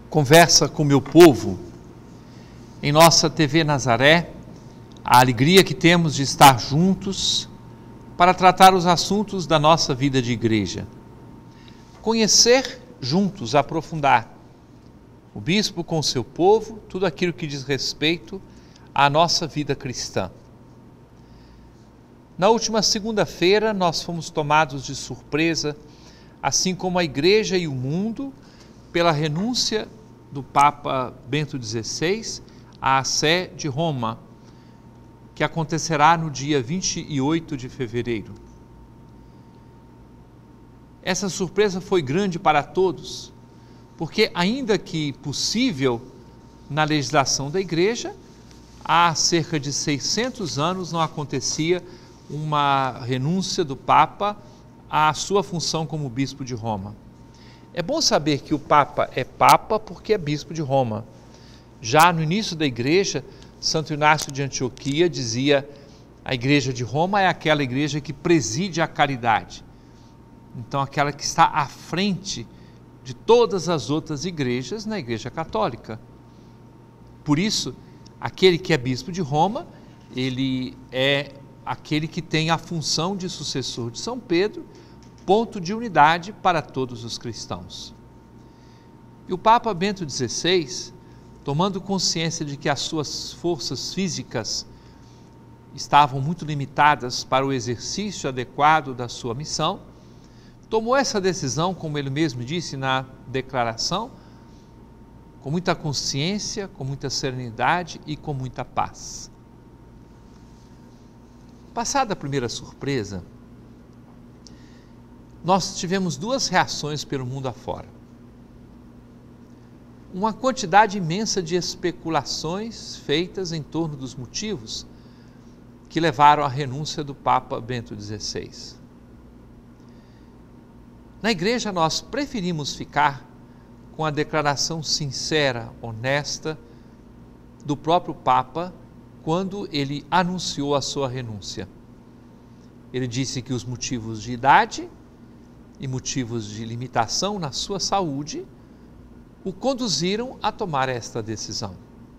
Conversa com meu povo, em nossa TV Nazaré, a alegria que temos de estar juntos para tratar os assuntos da nossa vida de igreja. Conhecer juntos, aprofundar, o bispo com o seu povo, tudo aquilo que diz respeito à nossa vida cristã. Na última segunda-feira nós fomos tomados de surpresa, assim como a igreja e o mundo, pela renúncia do Papa Bento XVI à Sé de Roma, que acontecerá no dia 28 de fevereiro. Essa surpresa foi grande para todos, porque ainda que possível na legislação da igreja, há cerca de 600 anos não acontecia uma renúncia do Papa à sua função como bispo de Roma. É bom saber que o Papa é Papa porque é bispo de Roma. Já no início da igreja, Santo Inácio de Antioquia dizia: a igreja de Roma é aquela igreja que preside a caridade. Então, aquela que está à frente de todas as outras igrejas na Igreja Católica. Por isso, aquele que é bispo de Roma, ele é aquele que tem a função de sucessor de São Pedro, ponto de unidade para todos os cristãos. E o Papa Bento XVI, tomando consciência de que as suas forças físicas estavam muito limitadas para o exercício adequado da sua missão, tomou essa decisão, como ele mesmo disse na declaração, com muita consciência, com muita serenidade e com muita paz. Passada a primeira surpresa, nós tivemos duas reações pelo mundo afora. Uma quantidade imensa de especulações feitas em torno dos motivos que levaram à renúncia do Papa Bento XVI. Na igreja nós preferimos ficar com a declaração sincera, honesta do próprio Papa quando ele anunciou a sua renúncia. Ele disse que os motivos de idade e motivos de limitação na sua saúde o conduziram a tomar esta decisão.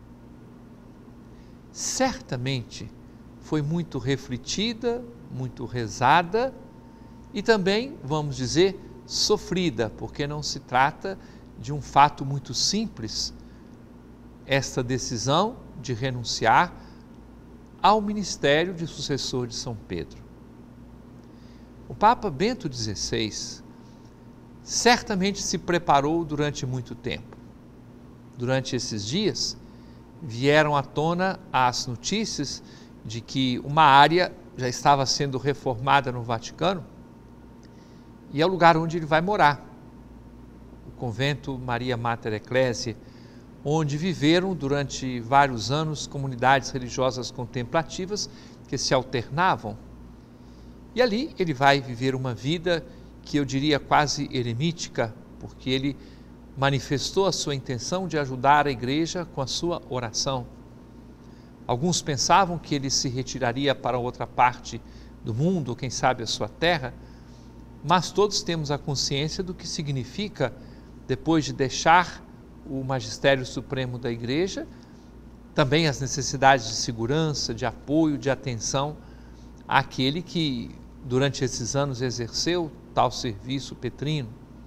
Certamente foi muito refletida, muito rezada e também, vamos dizer, sofrida, porque não se trata de um fato muito simples, esta decisão de renunciar ao ministério de sucessor de São Pedro. O Papa Bento XVI certamente se preparou durante muito tempo. Durante esses dias, vieram à tona as notícias de que uma área já estava sendo reformada no Vaticano e é o lugar onde ele vai morar, o convento Maria Mater Ecclesiae, onde viveram durante vários anos comunidades religiosas contemplativas que se alternavam. E ali ele vai viver uma vida que eu diria quase eremítica, porque ele manifestou a sua intenção de ajudar a igreja com a sua oração. Alguns pensavam que ele se retiraria para outra parte do mundo, quem sabe a sua terra, mas todos temos a consciência do que significa, depois de deixar o magistério supremo da igreja, também as necessidades de segurança, de apoio, de atenção àquele que durante esses anos exerceu tal serviço petrino.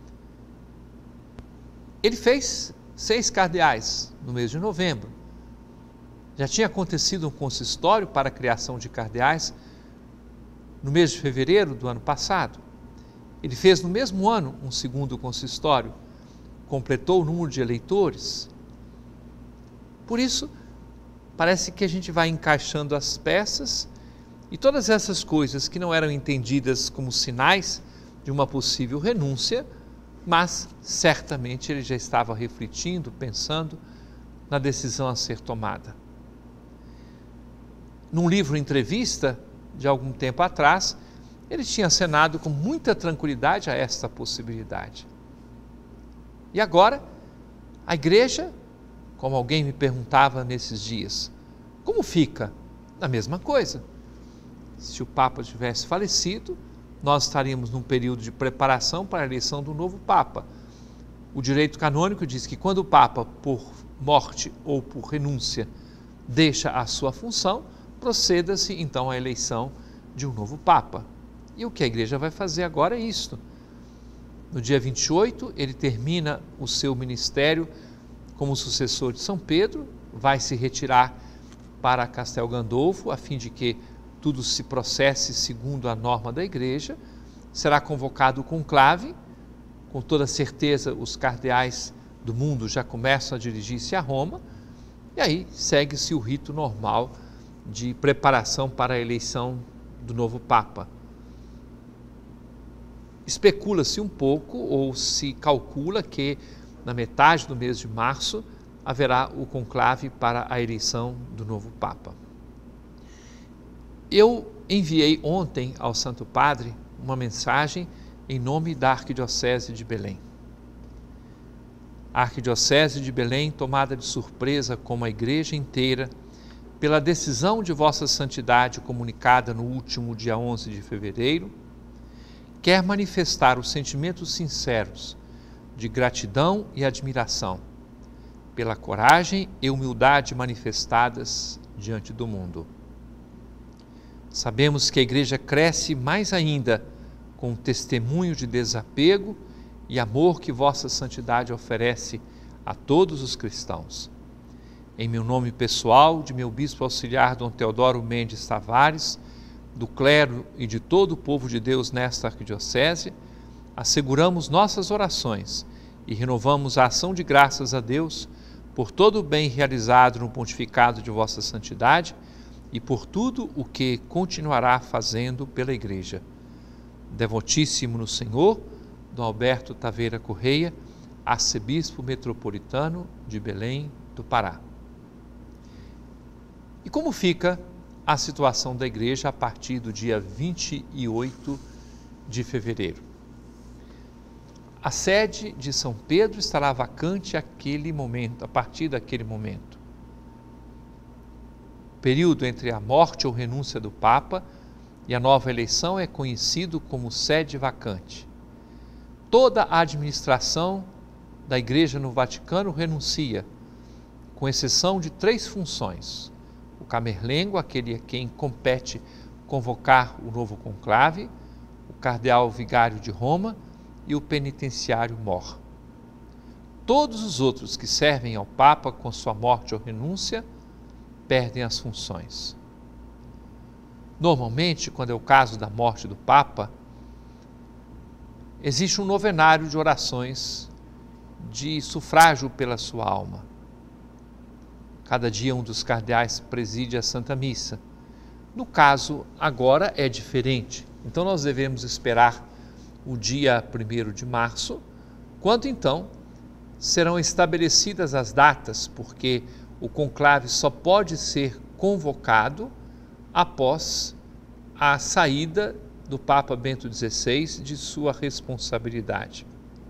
Ele fez 6 cardeais no mês de novembro. Já tinha acontecido um consistório para a criação de cardeais no mês de fevereiro do ano passado. Ele fez no mesmo ano um segundo consistório, completou o número de eleitores. Por isso, parece que a gente vai encaixando as peças e todas essas coisas que não eram entendidas como sinais de uma possível renúncia, mas certamente ele já estava refletindo, pensando na decisão a ser tomada. Num livro entrevista de algum tempo atrás, ele tinha acenado com muita tranquilidade a esta possibilidade. E agora, a igreja, como alguém me perguntava nesses dias, como fica? A mesma coisa. Se o Papa tivesse falecido, nós estaríamos num período de preparação para a eleição do novo Papa. O direito canônico diz que quando o Papa, por morte ou por renúncia, deixa a sua função, proceda-se então à eleição de um novo Papa. E o que a Igreja vai fazer agora é isto. No dia 28, ele termina o seu ministério como sucessor de São Pedro, vai se retirar para Castel Gandolfo, a fim de que tudo se processe segundo a norma da Igreja. Será convocado o conclave, com toda certeza os cardeais do mundo já começam a dirigir-se a Roma, e aí segue-se o rito normal de preparação para a eleição do novo Papa. Especula-se um pouco, ou se calcula que na metade do mês de março haverá o conclave para a eleição do novo Papa. Eu enviei ontem ao Santo Padre uma mensagem em nome da Arquidiocese de Belém. A Arquidiocese de Belém, tomada de surpresa como a Igreja inteira, pela decisão de Vossa Santidade comunicada no último dia 11 de fevereiro, quer manifestar os sentimentos sinceros de gratidão e admiração pela coragem e humildade manifestadas diante do mundo. Sabemos que a Igreja cresce mais ainda com o testemunho de desapego e amor que Vossa Santidade oferece a todos os cristãos. Em meu nome pessoal, de meu bispo auxiliar Dom Teodoro Mendes Tavares, do clero e de todo o povo de Deus nesta arquidiocese, asseguramos nossas orações e renovamos a ação de graças a Deus por todo o bem realizado no pontificado de Vossa Santidade e por tudo o que continuará fazendo pela Igreja. Devotíssimo no Senhor, Dom Alberto Taveira Correia, arcebispo metropolitano de Belém do Pará. E como fica a situação da Igreja a partir do dia 28 de fevereiro? A sede de São Pedro estará vacante a partir daquele momento. O período entre a morte ou renúncia do Papa e a nova eleição é conhecido como sede vacante. Toda a administração da Igreja no Vaticano renuncia, com exceção de 3 funções: o camerlengo, aquele a quem compete convocar o novo conclave, o cardeal vigário de Roma e o penitenciário mor. Todos os outros que servem ao Papa com sua morte ou renúncia perdem as funções. Normalmente, quando é o caso da morte do Papa, existe um novenário de orações de sufrágio pela sua alma. Cada dia um dos cardeais preside a Santa Missa. No caso, agora é diferente. Então nós devemos esperar o dia 1º de março, quando então serão estabelecidas as datas, porque o conclave só pode ser convocado após a saída do Papa Bento XVI de sua responsabilidade.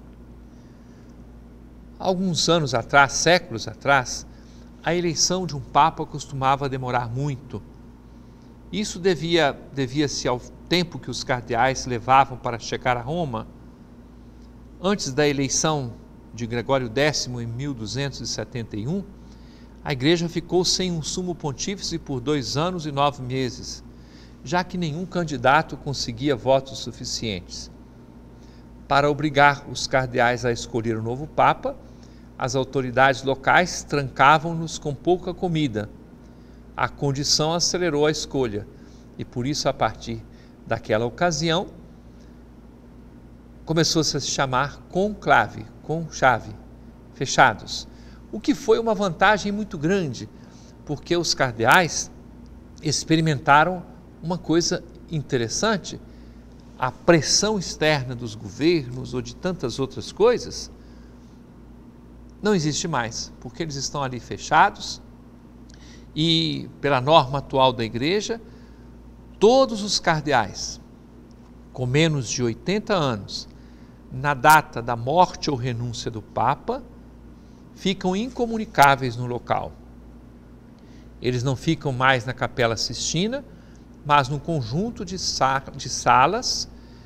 Alguns anos atrás, séculos atrás, a eleição de um Papa costumava demorar muito. Isso devia-se ao tempo que os cardeais levavam para chegar a Roma. Antes da eleição de Gregório X em 1271, a Igreja ficou sem um sumo pontífice por 2 anos e 9 meses, já que nenhum candidato conseguia votos suficientes. Para obrigar os cardeais a escolher o novo Papa, as autoridades locais trancavam-nos com pouca comida. A condição acelerou a escolha e, por isso, a partir daquela ocasião, começou-se a se chamar conclave, com chave, fechados, o que foi uma vantagem muito grande, porque os cardeais experimentaram uma coisa interessante: a pressão externa dos governos ou de tantas outras coisas não existe mais, porque eles estão ali fechados e, pela norma atual da Igreja, todos os cardeais com menos de 80 anos, na data da morte ou renúncia do Papa, ficam incomunicáveis no local. Eles não ficam mais na Capela Sistina, mas num conjunto de salas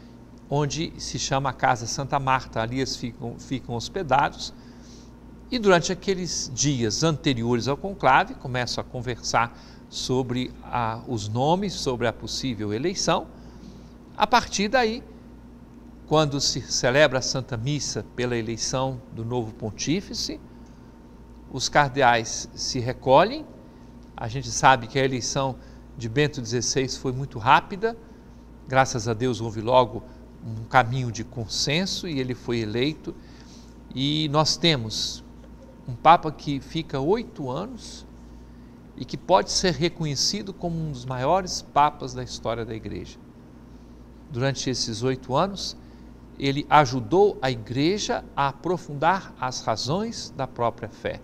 onde se chama a Casa Santa Marta. Ali eles ficam hospedados e durante aqueles dias anteriores ao conclave começam a conversar sobre os nomes, sobre a possível eleição. A partir daí, quando se celebra a Santa Missa pela eleição do novo pontífice, os cardeais se recolhem. A gente sabe que a eleição de Bento XVI foi muito rápida, graças a Deus houve logo um caminho de consenso e ele foi eleito. E nós temos um Papa que fica 8 anos e que pode ser reconhecido como um dos maiores papas da história da Igreja. Durante esses 8 anos, ele ajudou a Igreja a aprofundar as razões da própria fé.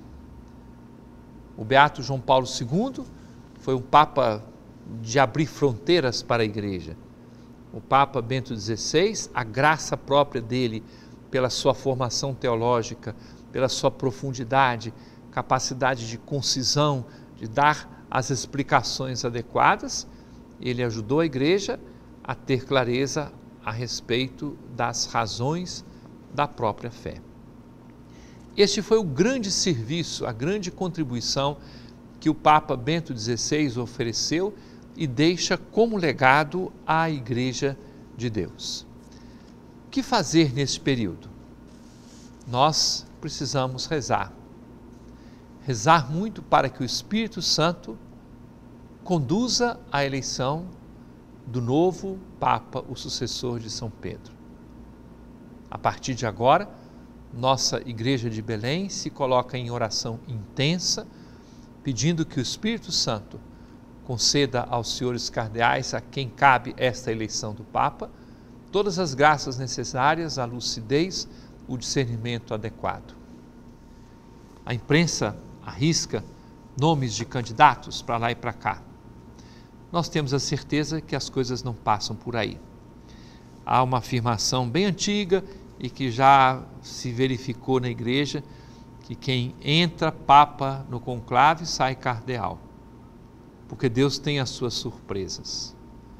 O Beato João Paulo II foi um Papa de abrir fronteiras para a Igreja. O Papa Bento XVI, a graça própria dele, pela sua formação teológica, pela sua profundidade, capacidade de concisão, de dar as explicações adequadas, ele ajudou a Igreja a ter clareza a respeito das razões da própria fé. Este foi o grande serviço, a grande contribuição que o Papa Bento XVI ofereceu e deixa como legado à Igreja de Deus. O que fazer nesse período? Nós precisamos rezar. Rezar muito para que o Espírito Santo conduza a eleição do novo Papa, o sucessor de São Pedro. A partir de agora, nossa Igreja de Belém se coloca em oração intensa, pedindo que o Espírito Santo conceda aos senhores cardeais, a quem cabe esta eleição do Papa, todas as graças necessárias, a lucidez, o discernimento adequado. A imprensa arrisca nomes de candidatos para lá e para cá. Nós temos a certeza que as coisas não passam por aí. Há uma afirmação bem antiga e que já se verificou na Igreja, que quem entra Papa no conclave sai cardeal, porque Deus tem as suas surpresas.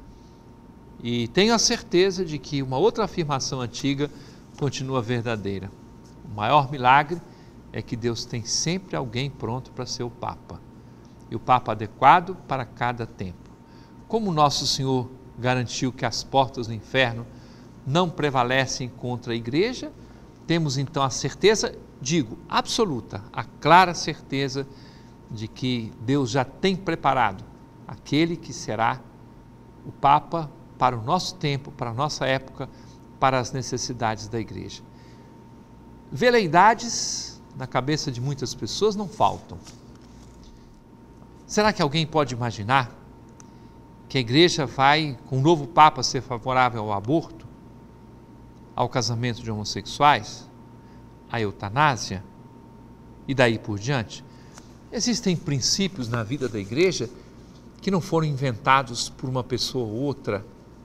E tenho a certeza de que uma outra afirmação antiga continua verdadeira. O maior milagre é que Deus tem sempre alguém pronto para ser o Papa, e o Papa adequado para cada tempo. Como Nosso Senhor garantiu que as portas do inferno não prevalecem contra a Igreja, temos então a certeza, digo, absoluta, a clara certeza de que Deus já tem preparado aquele que será o Papa para o nosso tempo, para a nossa época, para as necessidades da Igreja. Veleidades na cabeça de muitas pessoas não faltam. Será que alguém pode imaginar que a Igreja vai, com o novo Papa, ser favorável ao aborto, ao casamento de homossexuais, à eutanásia e daí por diante? Existem princípios na vida da Igreja que não foram inventados por uma pessoa ou outra.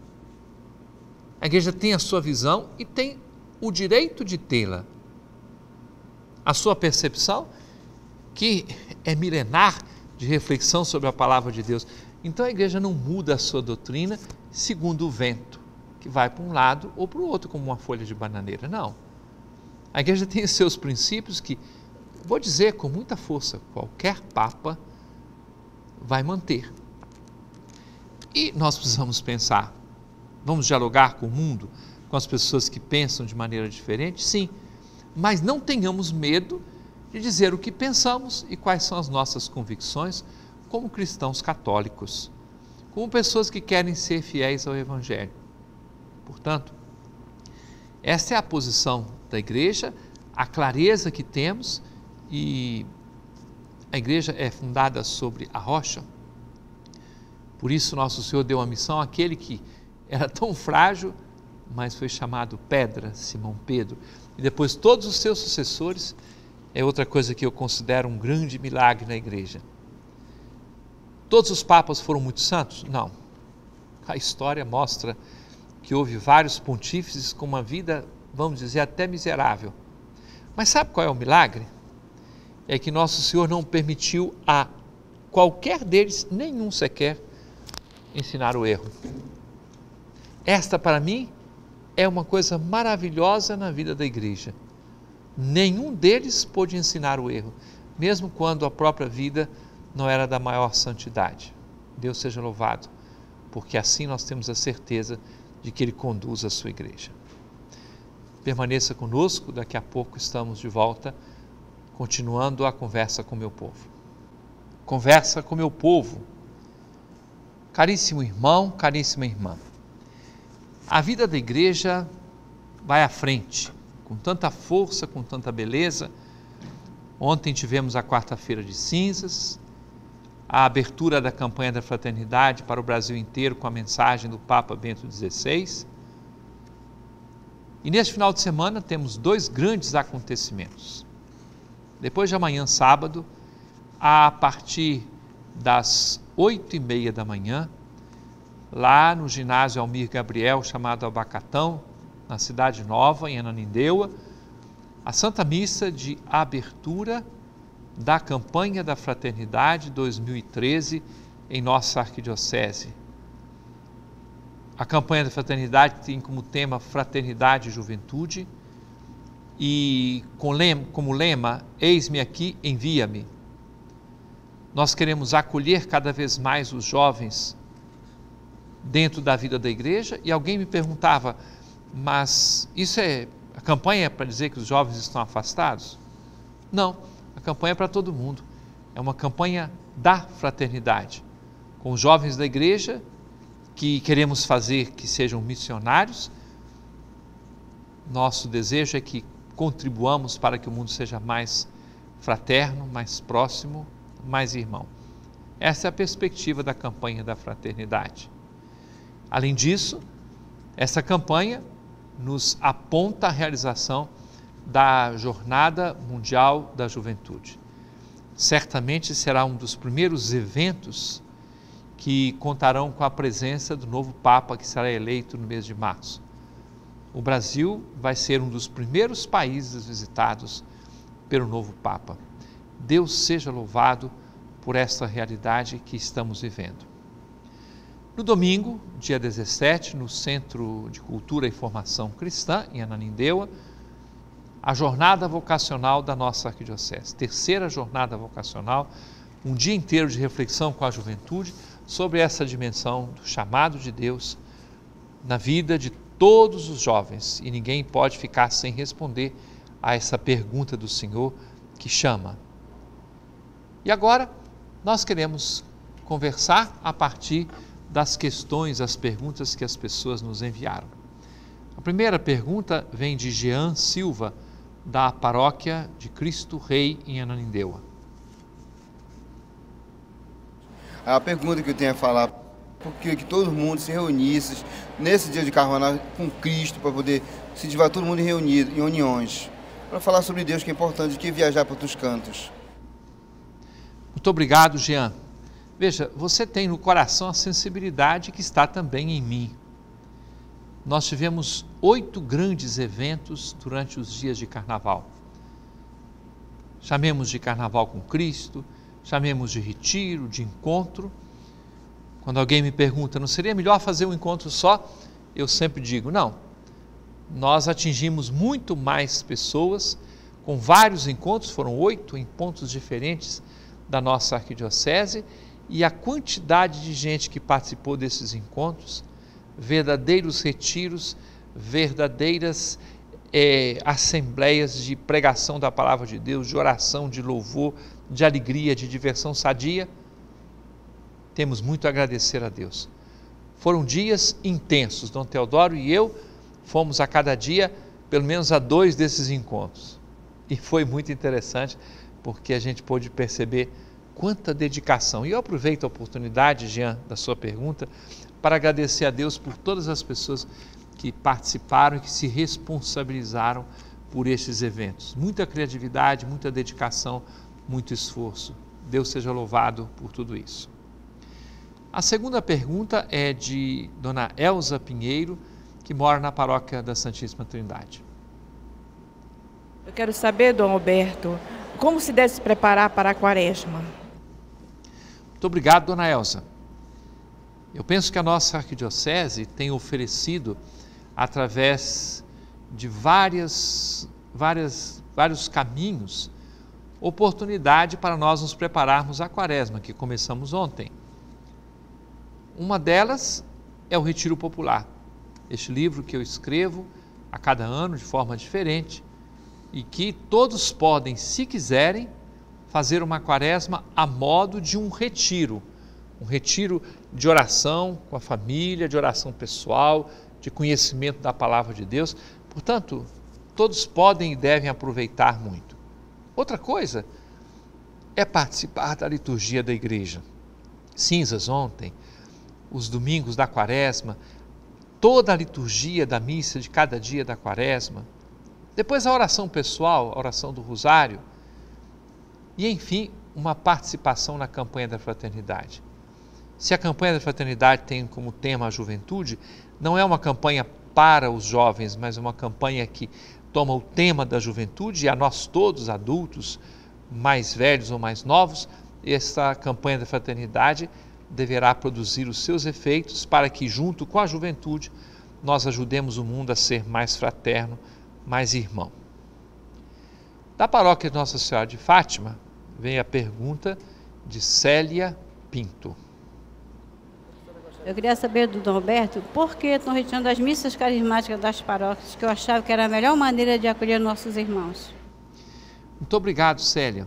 A Igreja tem a sua visão e tem o direito de tê-la. A sua percepção, que é milenar de reflexão sobre a palavra de Deus. Então a Igreja não muda a sua doutrina segundo o vento, que vai para um lado ou para o outro, como uma folha de bananeira. Não. A Igreja tem os seus princípios que, vou dizer com muita força, qualquer Papa vai manter. E nós precisamos pensar, vamos dialogar com o mundo, com as pessoas que pensam de maneira diferente? Sim, mas não tenhamos medo de dizer o que pensamos e quais são as nossas convicções como cristãos católicos, como pessoas que querem ser fiéis ao Evangelho. Portanto, essa é a posição da Igreja, a clareza que temos, e a Igreja é fundada sobre a rocha. Por isso Nosso Senhor deu a missão àquele que era tão frágil, mas foi chamado pedra, Simão Pedro. E depois todos os seus sucessores, é outra coisa que eu considero um grande milagre na Igreja. Todos os papas foram muito santos? Não. A história mostra que houve vários pontífices com uma vida, vamos dizer, até miserável. Mas sabe qual é o milagre? É que Nosso Senhor não permitiu a qualquer deles, nenhum sequer, ensinar o erro. Esta, para mim, é uma coisa maravilhosa na vida da igreja. Nenhum deles pôde ensinar o erro, mesmo quando a própria vida não era da maior santidade. Deus seja louvado, porque assim nós temos a certeza de que Ele conduz a sua igreja. Permaneça conosco, daqui a pouco estamos de volta, continuando a conversa com o meu povo. Conversa com o meu povo. Caríssimo irmão, caríssima irmã, a vida da igreja vai à frente, com tanta força, com tanta beleza. Ontem tivemos a quarta-feira de cinzas, a abertura da campanha da fraternidade para o Brasil inteiro com a mensagem do Papa Bento XVI. E neste final de semana temos 2 grandes acontecimentos. Depois de amanhã, sábado, a partir das 8h30 da manhã, lá no ginásio Almir Gabriel, chamado Abacatão, na Cidade Nova, em Ananindeua, a Santa Missa de abertura da campanha da Fraternidade 2013 em nossa arquidiocese. A campanha da Fraternidade tem como tema Fraternidade e Juventude e como lema, eis-me aqui, envia-me. Nós queremos acolher cada vez mais os jovens dentro da vida da igreja. E alguém me perguntava, mas a campanha é para dizer que os jovens estão afastados? Não, a campanha é para todo mundo. É uma campanha da fraternidade, com os jovens da igreja, que queremos fazer que sejam missionários. Nosso desejo é que contribuamos para que o mundo seja mais fraterno, mais próximo, mais irmão. Essa é a perspectiva da campanha da fraternidade. Além disso, essa campanha nos aponta a realização da Jornada Mundial da Juventude. Certamente será um dos primeiros eventos que contarão com a presença do novo Papa, que será eleito no mês de março. O Brasil vai ser um dos primeiros países visitados pelo novo Papa. Deus seja louvado por esta realidade que estamos vivendo. No domingo, dia 17, no Centro de Cultura e Formação Cristã, em Ananindeua, a jornada vocacional da nossa arquidiocese, 3ª jornada vocacional, um dia inteiro de reflexão com a juventude sobre essa dimensão do chamado de Deus na vida de todos os jovens. E ninguém pode ficar sem responder a essa pergunta do Senhor que chama. E agora nós queremos conversar a partir das questões, as perguntas que as pessoas nos enviaram. A primeira pergunta vem de Jean Silva, da Paróquia de Cristo Rei, em Ananindeua. A pergunta que eu tenho a falar, porque que todo mundo se reunisse nesse dia de Carnaval com Cristo, para poder se tiver todo mundo reunido em uniões, para falar sobre Deus, que é importante, que viajar para outros cantos. Muito obrigado, Jean. Veja, você tem no coração a sensibilidade que está também em mim. Nós tivemos 8 grandes eventos durante os dias de Carnaval. Chamemos de Carnaval com Cristo, chamemos de retiro, de encontro. Quando alguém me pergunta, não seria melhor fazer um encontro só? Eu sempre digo, não. Nós atingimos muito mais pessoas com vários encontros, foram 8 em pontos diferentes da nossa arquidiocese, e a quantidade de gente que participou desses encontros, verdadeiros retiros, verdadeiras assembleias de pregação da palavra de Deus, de oração, de louvor, de alegria, de diversão sadia, temos muito a agradecer a Deus. Foram dias intensos. Dom Teodoro e eu fomos a cada dia, pelo menos a 2 desses encontros. E foi muito interessante, porque a gente pôde perceber quanta dedicação. E eu aproveito a oportunidade, Jean, da sua pergunta, para agradecer a Deus por todas as pessoas que participaram e que se responsabilizaram por estes eventos. Muita criatividade, muita dedicação, muito esforço. Deus seja louvado por tudo isso. A segunda pergunta é de Dona Elza Pinheiro, que mora na Paróquia da Santíssima Trindade. Eu quero saber, Dom Alberto, como se deve se preparar para a Quaresma? Muito obrigado, Dona Elza. Eu penso que a nossa arquidiocese tem oferecido através de vários caminhos, oportunidade para nós nos prepararmos à Quaresma, que começamos ontem. Uma delas é o Retiro Popular, este livro que eu escrevo a cada ano de forma diferente e que todos podem, se quiserem, fazer uma Quaresma a modo de um retiro de oração com a família, de oração pessoal, de conhecimento da Palavra de Deus. Portanto, todos podem e devem aproveitar muito. Outra coisa é participar da liturgia da igreja. Cinzas ontem, os domingos da Quaresma, toda a liturgia da missa de cada dia da Quaresma, depois a oração pessoal, a oração do Rosário e, enfim, uma participação na campanha da fraternidade. Se a campanha da fraternidade tem como tema a juventude, não é uma campanha para os jovens, mas uma campanha que toma o tema da juventude e a nós todos, adultos, mais velhos ou mais novos, essa campanha da fraternidade deverá produzir os seus efeitos para que, junto com a juventude, nós ajudemos o mundo a ser mais fraterno, mais irmão. Da paróquia de Nossa Senhora de Fátima, vem a pergunta de Célia Pinto. Eu queria saber do Dom Roberto por que estão retirando as missas carismáticas das paróquias, que eu achava que era a melhor maneira de acolher nossos irmãos. Muito obrigado, Célia.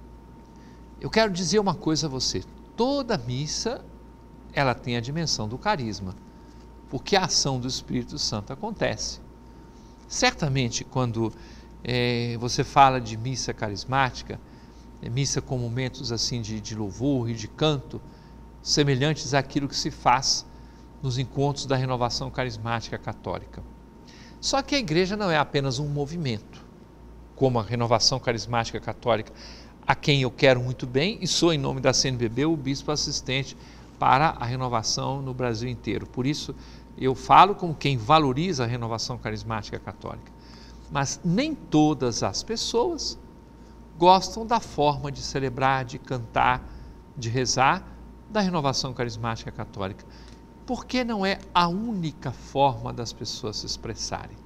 Eu quero dizer uma coisa a você. Toda missa, ela tem a dimensão do carisma, porque a ação do Espírito Santo acontece. Certamente, quando você fala de missa carismática, missa com momentos assim de louvor e de canto, semelhantes àquilo que se faz nos encontros da renovação carismática católica. Só que a igreja não é apenas um movimento, como a renovação carismática católica, a quem eu quero muito bem e sou, em nome da CNBB, o bispo assistente para a renovação no Brasil inteiro. Por isso, eu falo como quem valoriza a renovação carismática católica. Mas nem todas as pessoas gostam da forma de celebrar, de cantar, de rezar da renovação carismática católica, porque não é a única forma das pessoas se expressarem.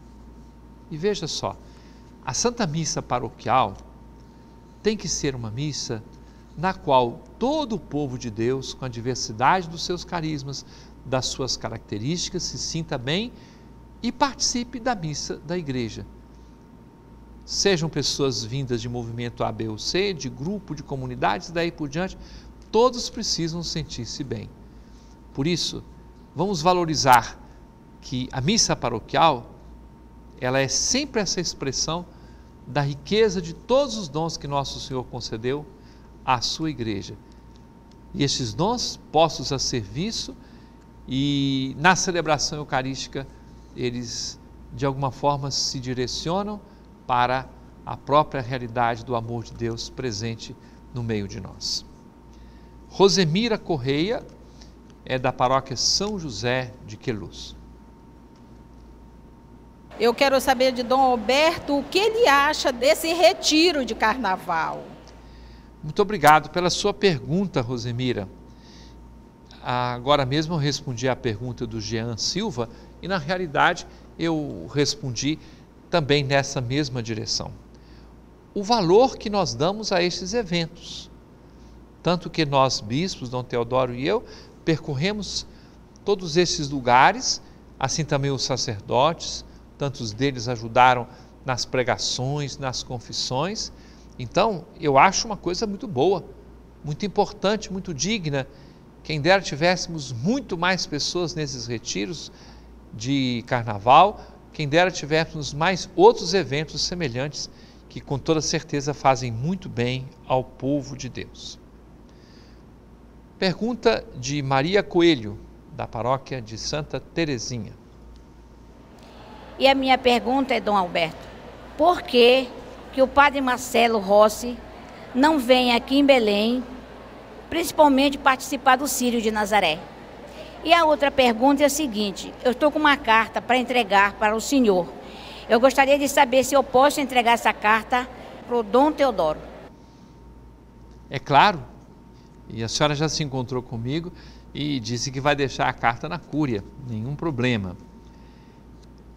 E veja só, a Santa Missa Paroquial tem que ser uma missa na qual todo o povo de Deus, com a diversidade dos seus carismas, das suas características, se sinta bem e participe da missa da igreja. Sejam pessoas vindas de movimento A, B ou C, de grupo, de comunidades, daí por diante, todos precisam sentir-se bem. Por isso, vamos valorizar que a missa paroquial, ela é sempre essa expressão da riqueza de todos os dons que Nosso Senhor concedeu à sua igreja. E estes dons postos a serviço e na celebração eucarística, eles de alguma forma se direcionam para a própria realidade do amor de Deus presente no meio de nós. Rosemira Correia é da paróquia São José de Queluz. Eu quero saber de Dom Alberto o que ele acha desse retiro de carnaval. Muito obrigado pela sua pergunta, Rosemira. Agora mesmo eu respondi à pergunta do Jean Silva e, na realidade, eu respondi também nessa mesma direção. O valor que nós damos a estes eventos, tanto que nós, bispos, Dom Teodoro e eu, percorremos todos esses lugares, assim também os sacerdotes, tantos deles ajudaram nas pregações, nas confissões. Então, eu acho uma coisa muito boa, muito importante, muito digna. Quem dera tivéssemos muito mais pessoas nesses retiros de carnaval, quem dera tivéssemos mais outros eventos semelhantes que com toda certeza fazem muito bem ao povo de Deus. Pergunta de Maria Coelho, da paróquia de Santa Terezinha. E a minha pergunta é, Dom Alberto, por que o padre Marcelo Rossi não vem aqui em Belém, principalmente participar do Círio de Nazaré? E a outra pergunta é a seguinte, eu estou com uma carta para entregar para o senhor. Eu gostaria de saber se eu posso entregar essa carta para o Dom Teodoro. É claro, e a senhora já se encontrou comigo e disse que vai deixar a carta na cúria, nenhum problema.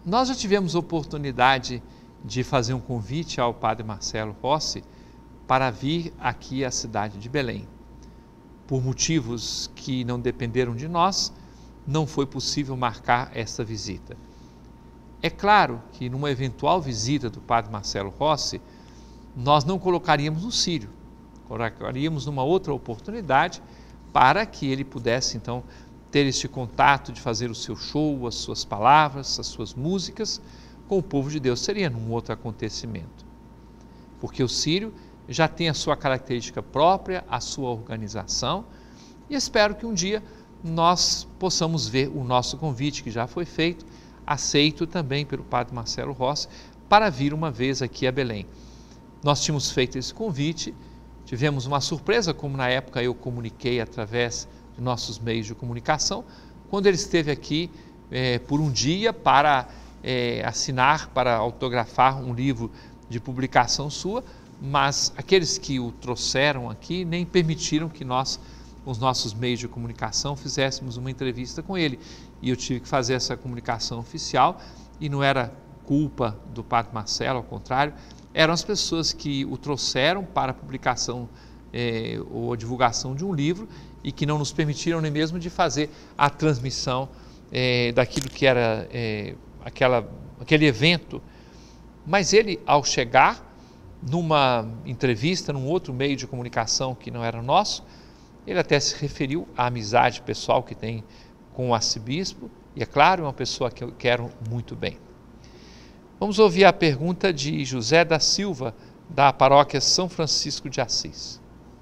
Nós já tivemos oportunidade de fazer um convite ao Padre Marcelo Rossi para vir aqui à cidade de Belém. Por motivos que não dependeram de nós, não foi possível marcar esta visita. É claro que numa eventual visita do Padre Marcelo Rossi, nós não colocaríamos no Círio, colocaríamos numa outra oportunidade para que ele pudesse então ter este contato de fazer o seu show, as suas palavras, as suas músicas com o povo de Deus. Seria num outro acontecimento, porque o Círio já tem a sua característica própria, a sua organização, e espero que um dia nós possamos ver o nosso convite, que já foi feito, aceito também pelo Padre Marcelo Rossi, para vir uma vez aqui a Belém. Nós tínhamos feito esse convite, tivemos uma surpresa, como na época eu comuniquei através de nossos meios de comunicação, quando ele esteve aqui por um dia para assinar, para autografar um livro de publicação sua, mas aqueles que o trouxeram aqui nem permitiram que nós, os nossos meios de comunicação, fizéssemos uma entrevista com ele. E eu tive que fazer essa comunicação oficial, e não era culpa do Padre Marcelo, ao contrário, eram as pessoas que o trouxeram para a publicação ou a divulgação de um livro e que não nos permitiram nem mesmo de fazer a transmissão daquilo que era aquele evento. Mas ele, ao chegar, numa entrevista, num outro meio de comunicação que não era nosso, ele até se referiu à amizade pessoal que tem com o arcebispo, e é claro, é uma pessoa que eu quero muito bem. Vamos ouvir a pergunta de José da Silva, da paróquia São Francisco de Assis.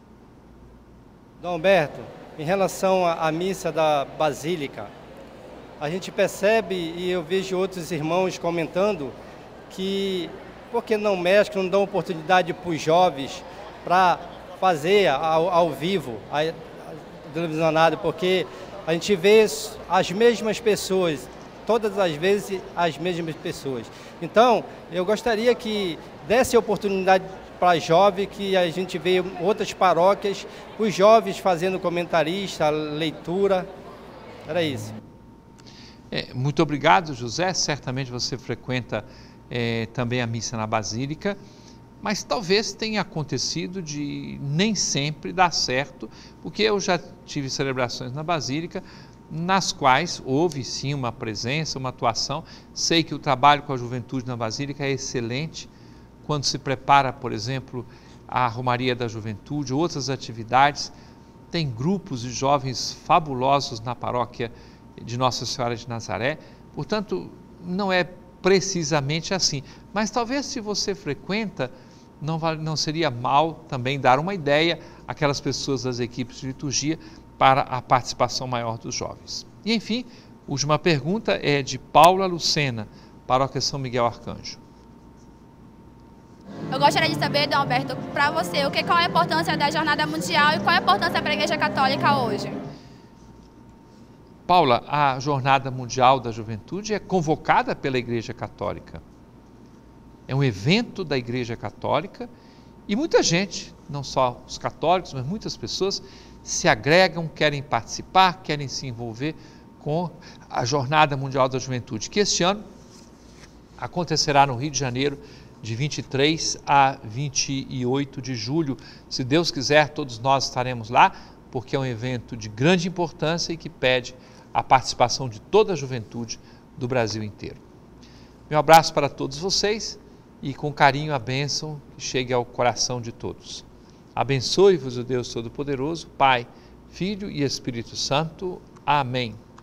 Dom Humberto, em relação à missa da Basílica, a gente percebe, e eu vejo outros irmãos comentando, que por que não mesclam, não dão oportunidade para os jovens para fazer ao vivo a televisionada, porque a gente vê as mesmas pessoas, todas as vezes as mesmas pessoas. Então, eu gostaria que desse oportunidade para jovens, que a gente vê outras paróquias, os jovens fazendo comentarista, leitura, era isso. Muito obrigado, José. Certamente você frequenta também a missa na Basílica, mas talvez tenha acontecido de nem sempre dar certo, porque eu já tive celebrações na Basílica nas quais houve sim uma presença, uma atuação. Sei que o trabalho com a juventude na Basílica é excelente, quando se prepara, por exemplo, a Romaria da Juventude, outras atividades. Tem grupos de jovens fabulosos na paróquia de Nossa Senhora de Nazaré, portanto, não é precisamente assim. Mas talvez, se você frequenta, não seria mal também dar uma ideia àquelas pessoas das equipes de liturgia para a participação maior dos jovens. E, enfim, última pergunta é de Paula Lucena, paróquia São Miguel Arcanjo. Eu gostaria de saber, Dom Alberto, para você, qual é a importância da Jornada Mundial e qual é a importância para a Igreja Católica hoje? Paula, a Jornada Mundial da Juventude é convocada pela Igreja Católica. É um evento da Igreja Católica e muita gente, não só os católicos, mas muitas pessoas se agregam, querem participar, querem se envolver com a Jornada Mundial da Juventude, que este ano acontecerá no Rio de Janeiro, de 23 a 28 de julho. Se Deus quiser, todos nós estaremos lá, porque é um evento de grande importância e que pede a participação de toda a juventude do Brasil inteiro. Meu abraço para todos vocês e com carinho a bênção que chegue ao coração de todos. Abençoe-vos o Deus Todo-Poderoso, Pai, Filho e Espírito Santo. Amém.